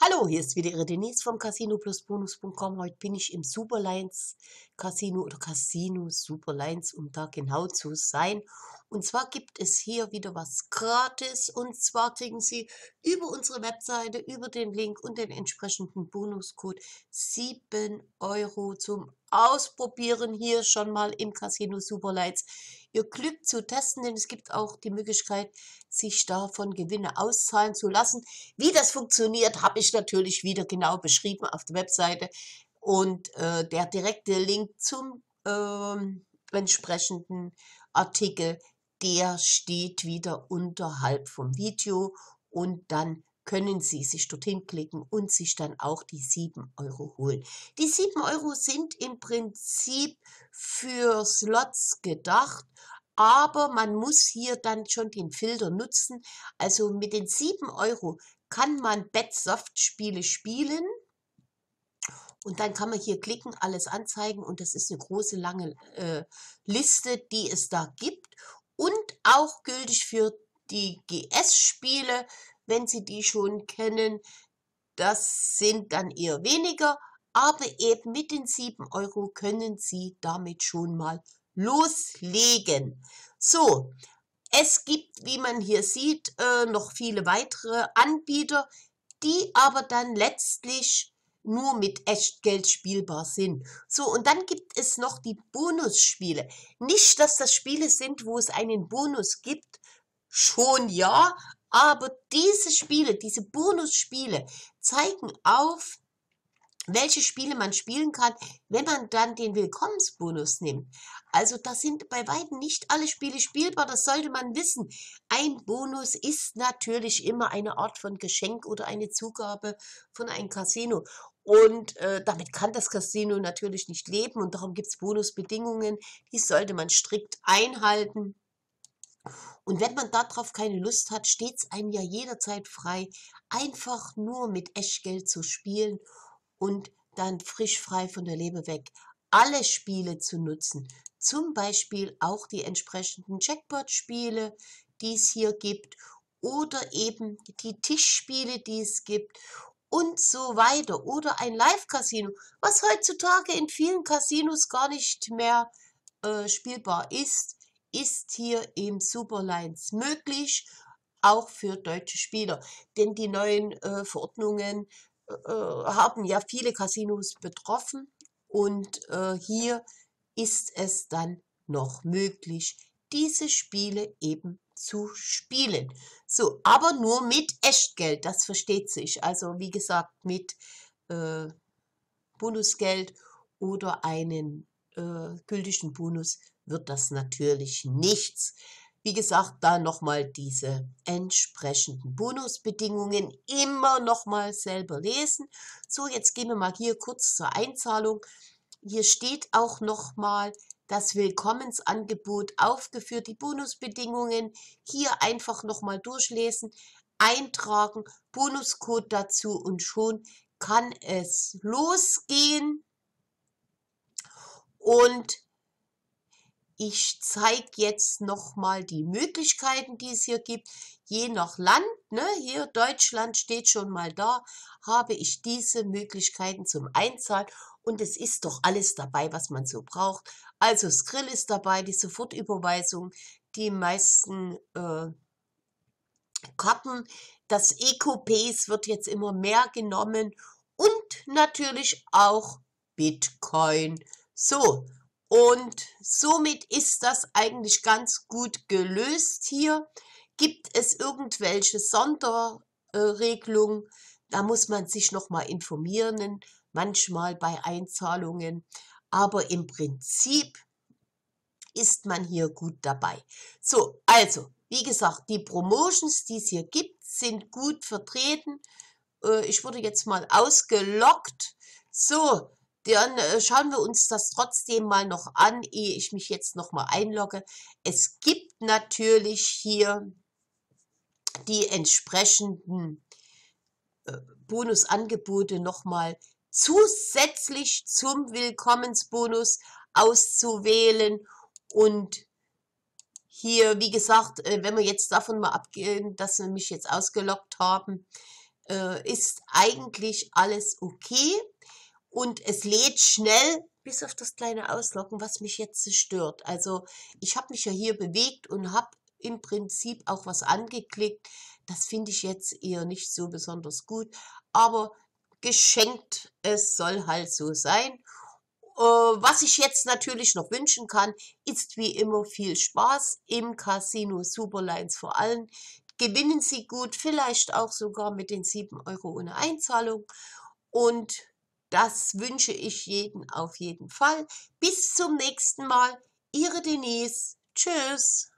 Hallo, hier ist wieder Ihre Denise vom Casino Plus Bonus.com. Heute bin ich im Superlines Casino oder Casino Superlines, um da genau zu sein. Und zwar gibt es hier wieder was gratis. Und zwar kriegen Sie über unsere Webseite, über den Link und den entsprechenden Bonuscode 7 Euro zum Ausprobieren hier schon mal im Casino Superlines Ihr Glück zu testen, denn es gibt auch die Möglichkeit, sich davon Gewinne auszahlen zu lassen. Wie das funktioniert, habe ich natürlich wieder genau beschrieben auf der Webseite. Und der direkte Link zum entsprechenden Artikel, der steht wieder unterhalb vom Video. Und dann können Sie sich dorthin klicken und sich dann auch die 7 Euro holen. Die 7 Euro sind im Prinzip für Slots gedacht, aber man muss hier dann schon den Filter nutzen. Also mit den 7 Euro kann man Bet-Soft-Spiele spielen und dann kann man hier klicken, alles anzeigen und das ist eine große, lange Liste, die es da gibt und auch gültig für die GS-Spiele, wenn Sie die schon kennen. Das sind dann eher weniger, aber eben mit den 7 Euro können Sie damit schon mal loslegen. So, es gibt, wie man hier sieht, noch viele weitere Anbieter, die aber dann letztlich nur mit Echtgeld spielbar sind. So, und dann gibt es noch die Bonusspiele. Nicht, dass das Spiele sind, wo es einen Bonus gibt, schon ja, aber diese Spiele, diese Bonusspiele zeigen auf, welche Spiele man spielen kann, wenn man dann den Willkommensbonus nimmt. Also da sind bei weitem nicht alle Spiele spielbar, das sollte man wissen. Ein Bonus ist natürlich immer eine Art von Geschenk oder eine Zugabe von einem Casino. Und damit kann das Casino natürlich nicht leben und darum gibt es Bonusbedingungen, die sollte man strikt einhalten. Und wenn man darauf keine Lust hat, steht es einem ja jederzeit frei, einfach nur mit Echtgeld zu spielen und dann frisch frei von der Leber weg alle Spiele zu nutzen. Zum Beispiel auch die entsprechenden Jackpot-Spiele, die es hier gibt, oder eben die Tischspiele, die es gibt und so weiter. Oder ein Live-Casino, was heutzutage in vielen Casinos gar nicht mehr spielbar ist hier im Superlines möglich, auch für deutsche Spieler. Denn die neuen Verordnungen haben ja viele Casinos betroffen und hier ist es dann noch möglich, diese Spiele eben zu spielen. So, aber nur mit Echtgeld, das versteht sich. Also wie gesagt, mit äh, Bonusgeld oder einen gültigen Bonus wird das natürlich nichts. Wie gesagt, da nochmal diese entsprechenden Bonusbedingungen immer nochmal selber lesen. So, jetzt gehen wir mal hier kurz zur Einzahlung. Hier steht auch nochmal das Willkommensangebot aufgeführt, die Bonusbedingungen. Hier einfach nochmal durchlesen, eintragen, Bonuscode dazu und schon kann es losgehen. Und ich zeige jetzt nochmal die Möglichkeiten, die es hier gibt. Je nach Land, ne, hier Deutschland steht schon mal da, habe ich diese Möglichkeiten zum Einzahlen. Und es ist doch alles dabei, was man so braucht. Also Skrill ist dabei, die Sofortüberweisung, die meisten Karten, das EcoPace wird jetzt immer mehr genommen und natürlich auch Bitcoin. So, und somit ist das eigentlich ganz gut gelöst hier. Gibt es irgendwelche Sonderregelungen? Da muss man sich nochmal informieren, manchmal bei Einzahlungen. Aber im Prinzip ist man hier gut dabei. So, also, wie gesagt, die Promotions, die es hier gibt, sind gut vertreten. Ich wurde jetzt mal ausgelockt. So, dann schauen wir uns das trotzdem mal noch an, ehe ich mich jetzt noch mal einlogge. Es gibt natürlich hier die entsprechenden Bonusangebote nochmal zusätzlich zum Willkommensbonus auszuwählen. Und hier, wie gesagt, wenn wir jetzt davon mal abgehen, dass wir mich jetzt ausgeloggt haben, ist eigentlich alles okay und es lädt schnell, bis auf das kleine Ausloggen, was mich jetzt so stört. Also ich habe mich ja hier bewegt und habe im Prinzip auch was angeklickt. Das finde ich jetzt eher nicht so besonders gut, aber geschenkt, es soll halt so sein. Was ich jetzt natürlich noch wünschen kann, ist wie immer viel Spaß im Casino Superlines vor allem. Gewinnen Sie gut, vielleicht auch sogar mit den 7 € ohne Einzahlung. Und das wünsche ich jedem auf jeden Fall. Bis zum nächsten Mal. Ihre Denise. Tschüss.